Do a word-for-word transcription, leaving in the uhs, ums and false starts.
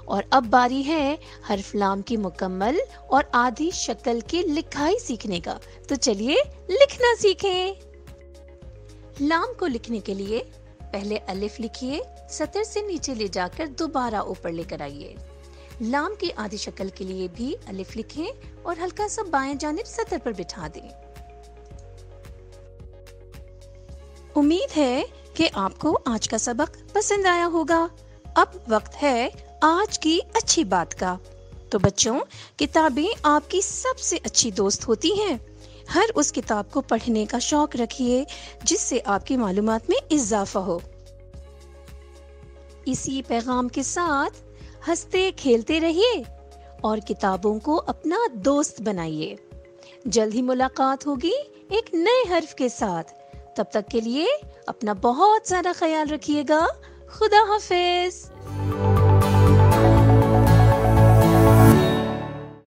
اور اب باری ہے حرف لام کی مکمل اور آدھی شکل کی لکھائی سیکھنے کا، تو چلیے لکھنا سیکھیں۔ لام کو لکھنے کے لیے پہلے الف لکھیے، سطر سے نیچے لے جا کر دوبارہ اوپر لے کر آئیے۔ لام کی آدھی شکل کے لیے بھی الف لکھیں اور ہلکا سا بائیں جانب سطر پر بٹھا دیں۔ امید ہے کہ آپ کو آج کا سبق پسند آیا ہوگا۔ اب وقت ہے آج کی اچھی بات کا۔ تو بچوں، کتابیں آپ کی سب سے اچھی دوست ہوتی ہیں۔ ہر اس کتاب کو پڑھنے کا شوق رکھیے جس سے آپ کی معلومات میں اضافہ ہو۔ اسی پیغام کے ساتھ ہنستے کھیلتے رہیے اور کتابوں کو اپنا دوست بنائیے۔ جلد ہی ملاقات ہوگی ایک نئے حرف کے ساتھ۔ تب تک کے لیے اپنا بہت سارا خیال رکھیے گا۔ خدا حافظ۔